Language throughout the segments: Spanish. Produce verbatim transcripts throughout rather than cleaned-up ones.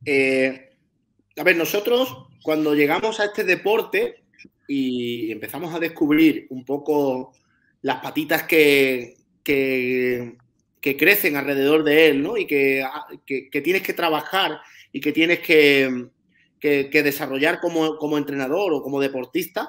Eh, a ver, nosotros cuando llegamos a este deporte y empezamos a descubrir un poco las patitas que, que, que crecen alrededor de él, ¿no? Y que, que, que tienes que trabajar y que tienes que, que, que desarrollar como, como, entrenador o como deportista,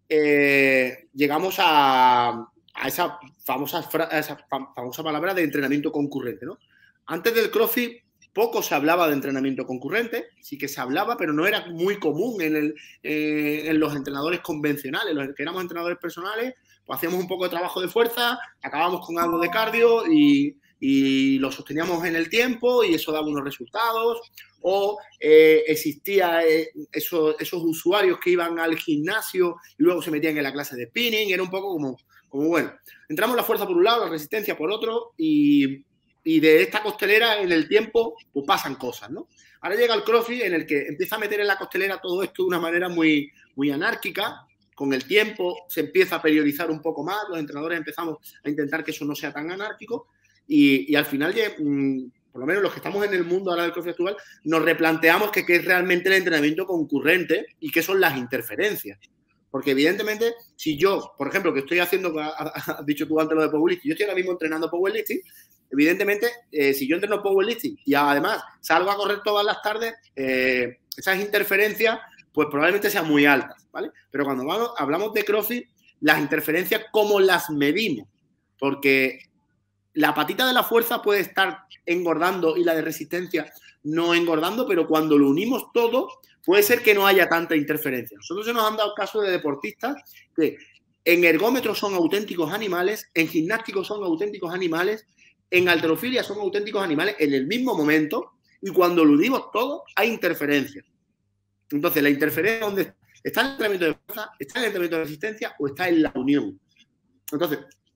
eh, llegamos a, a, esa famosa, a esa famosa palabra de entrenamiento concurrente, ¿no? Antes del CrossFit poco se hablaba de entrenamiento concurrente, sí que se hablaba, pero no era muy común en, el, eh, en los entrenadores convencionales. Los que éramos entrenadores personales, pues hacíamos un poco de trabajo de fuerza, acabábamos con algo de cardio y, y lo sosteníamos en el tiempo y eso daba unos resultados. O eh, existía eh, eso, esos usuarios que iban al gimnasio y luego se metían en la clase de spinning. Era un poco como, como bueno, entramos la fuerza por un lado, la resistencia por otro y y de esta costelera en el tiempo pues pasan cosas, ¿no? Ahora llega el CrossFit en el que empieza a meter en la costelera todo esto de una manera muy, muy anárquica. Con el tiempo se empieza a periodizar un poco más, los entrenadores empezamos a intentar que eso no sea tan anárquico y, y al final, mmm, por lo menos los que estamos en el mundo ahora del CrossFit actual, nos replanteamos que qué es realmente el entrenamiento concurrente y qué son las interferencias. Porque evidentemente, si yo, por ejemplo, que estoy haciendo, has dicho tú antes lo de powerlifting, yo estoy ahora mismo entrenando powerlifting, evidentemente, eh, si yo entreno powerlifting y además salgo a correr todas las tardes, eh, esas interferencias pues probablemente sean muy altas, ¿vale? Pero cuando vamos, hablamos de CrossFit, las interferencias, ¿cómo las medimos? Porque la patita de la fuerza puede estar engordando y la de resistencia no engordando, pero cuando lo unimos todo, puede ser que no haya tanta interferencia. Nosotros se nos han dado casos de deportistas que en ergómetros son auténticos animales, en gimnásticos son auténticos animales, en halterofilia son auténticos animales en el mismo momento y cuando lo unimos todo hay interferencia. Entonces, la interferencia, ¿dónde está? ¿Está en el entrenamiento de fuerza? ¿Está en el entrenamiento de resistencia? ¿O está en la unión? Entonces,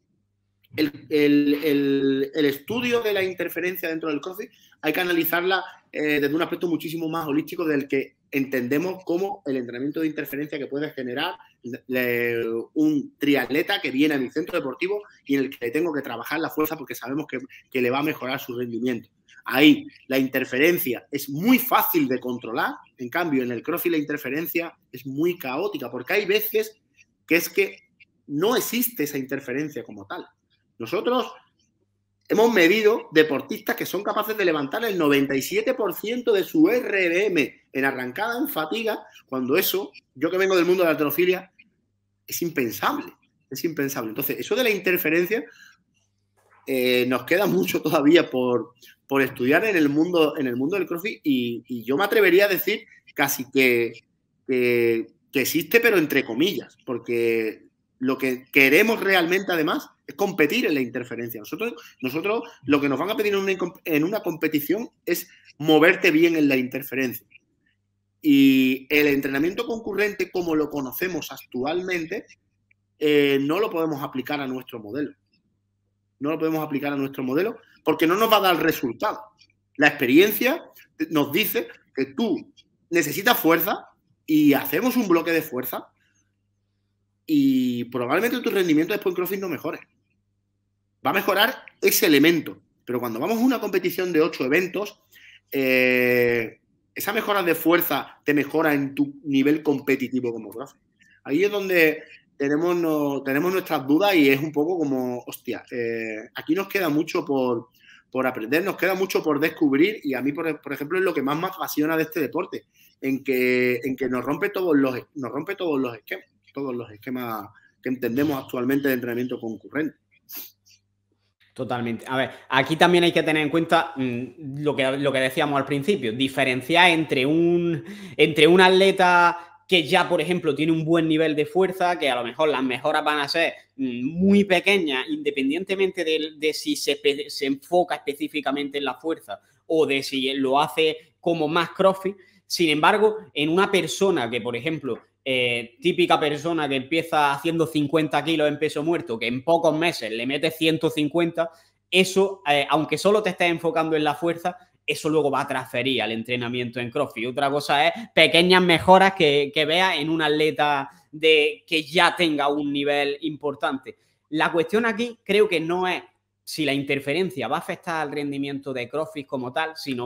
el, el, el, el estudio de la interferencia dentro del CrossFit hay que analizarla eh, desde un aspecto muchísimo más holístico del que entendemos como el entrenamiento de interferencia que puede generar le, un triatleta que viene a mi centro deportivo y en el que tengo que trabajar la fuerza porque sabemos que, que le va a mejorar su rendimiento. Ahí la interferencia es muy fácil de controlar, en cambio en el CrossFit la interferencia es muy caótica porque hay veces que es que no existe esa interferencia como tal. Nosotros hemos medido deportistas que son capaces de levantar el noventa y siete por ciento de su R P M en arrancada, en fatiga, cuando eso, yo que vengo del mundo de la halterofilia, es impensable, es impensable. Entonces, eso de la interferencia eh, nos queda mucho todavía por, por estudiar en el mundo, en el mundo del CrossFit y, y yo me atrevería a decir casi que, que, que existe, pero entre comillas, porque lo que queremos realmente, además, es competir en la interferencia. Nosotros, nosotros lo que nos van a pedir en una, en una competición es moverte bien en la interferencia. Y el entrenamiento concurrente, como lo conocemos actualmente, eh, no lo podemos aplicar a nuestro modelo. No lo podemos aplicar a nuestro modelo porque no nos va a dar resultado. La experiencia nos dice que tú necesitas fuerza y hacemos un bloque de fuerza y probablemente tu rendimiento después en CrossFit no mejore. Va a mejorar ese elemento, pero cuando vamos a una competición de ocho eventos, eh, esa mejora de fuerza te mejora en tu nivel competitivo como CrossFit. Ahí es donde tenemos, no, tenemos nuestras dudas y es un poco como, hostia, eh, aquí nos queda mucho por, por aprender, nos queda mucho por descubrir y a mí, por, por ejemplo, es lo que más me apasiona de este deporte, en que, en que nos rompe todos los, nos rompe todos los esquemas, todos los esquemas que entendemos actualmente de entrenamiento concurrente. Totalmente. A ver, aquí también hay que tener en cuenta mmm, lo, que, lo que decíamos al principio, diferenciar entre un, entre un atleta que ya, por ejemplo, tiene un buen nivel de fuerza, que a lo mejor las mejoras van a ser mmm, muy pequeñas, independientemente de, de si se, se enfoca específicamente en la fuerza o de si lo hace como más CrossFit. Sin embargo, en una persona que, por ejemplo, Eh, típica persona que empieza haciendo cincuenta kilos en peso muerto, que en pocos meses le mete ciento cincuenta, eso, eh, aunque solo te estés enfocando en la fuerza, eso luego va a transferir al entrenamiento en CrossFit. Otra cosa es pequeñas mejoras que, que veas en un atleta de, que ya tenga un nivel importante. La cuestión aquí creo que no es si la interferencia va a afectar al rendimiento de CrossFit como tal, sino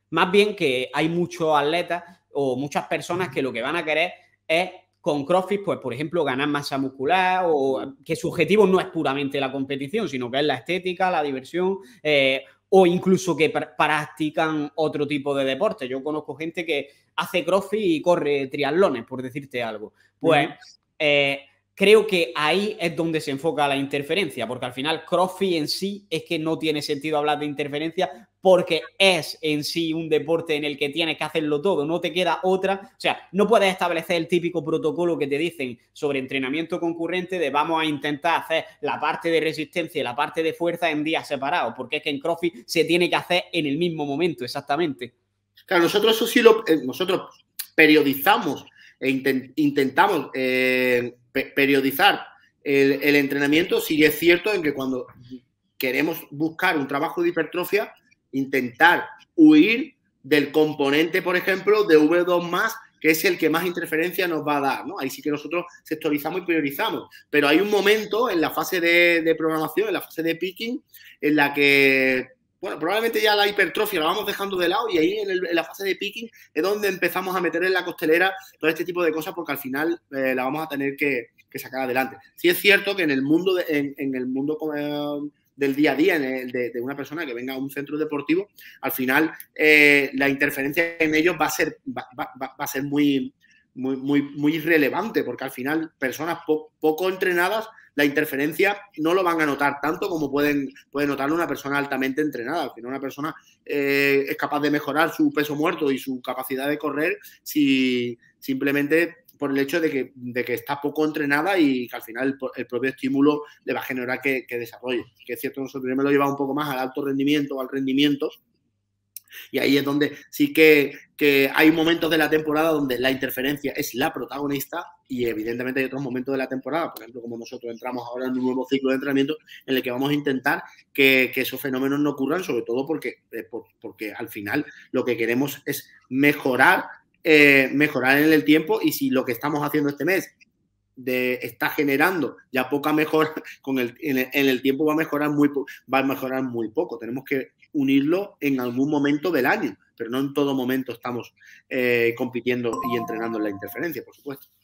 Más bien que hay muchos atletas o muchas personas que lo que van a querer es con CrossFit, pues, por ejemplo, ganar masa muscular o que su objetivo no es puramente la competición, sino que es la estética, la diversión, eh, o incluso que pr practican otro tipo de deporte. Yo conozco gente que hace CrossFit y corre triatlones, por decirte algo. Pues, Uh-huh. eh, creo que ahí es donde se enfoca la interferencia, porque al final CrossFit en sí es que no tiene sentido hablar de interferencia porque es en sí un deporte en el que tienes que hacerlo todo, no te queda otra. O sea, no puedes establecer el típico protocolo que te dicen sobre entrenamiento concurrente de vamos a intentar hacer la parte de resistencia y la parte de fuerza en días separados, porque es que en CrossFit se tiene que hacer en el mismo momento, exactamente. Claro, nosotros eso sí lo, eh, nosotros periodizamos e intent, intentamos eh, pe periodizar el, el entrenamiento. Sí es cierto en que cuando queremos buscar un trabajo de hipertrofia, intentar huir del componente, por ejemplo, de V dos más, que es el que más interferencia nos va a dar, ¿no? Ahí sí que nosotros sectorizamos y priorizamos. Pero hay un momento en la fase de, de programación, en la fase de picking, en la que, bueno, probablemente ya la hipertrofia la vamos dejando de lado y ahí en, el, en la fase de picking es donde empezamos a meter en la costelera todo este tipo de cosas porque al final eh, la vamos a tener que, que sacar adelante. Sí es cierto que en el mundo, de, en, en el mundo eh, del día a día, en el de, de una persona que venga a un centro deportivo, al final eh, la interferencia en ellos va a ser, va, va, va a ser muy, muy, muy, muy irrelevante porque al final personas po poco entrenadas la interferencia no lo van a notar tanto como pueden, puede notarlo una persona altamente entrenada. Al final una persona eh, es capaz de mejorar su peso muerto y su capacidad de correr si simplemente por el hecho de que, de que está poco entrenada y que al final el, el propio estímulo le va a generar que, que desarrolle. Que es cierto, nosotros me lo llevamos un poco más al alto rendimiento o al rendimiento. Y ahí es donde sí que, que hay momentos de la temporada donde la interferencia es la protagonista y evidentemente hay otros momentos de la temporada, por ejemplo, como nosotros entramos ahora en un nuevo ciclo de entrenamiento en el que vamos a intentar que, que esos fenómenos no ocurran, sobre todo porque, eh, por, porque al final lo que queremos es mejorar, eh, mejorar en el tiempo y si lo que estamos haciendo este mes de, está generando ya poca mejora, con el, en, el, en el tiempo va a mejorar muy, va a mejorar muy poco. Tenemos que unirlo en algún momento del año, pero no en todo momento estamos eh, compitiendo y entrenando en la interferencia, por supuesto.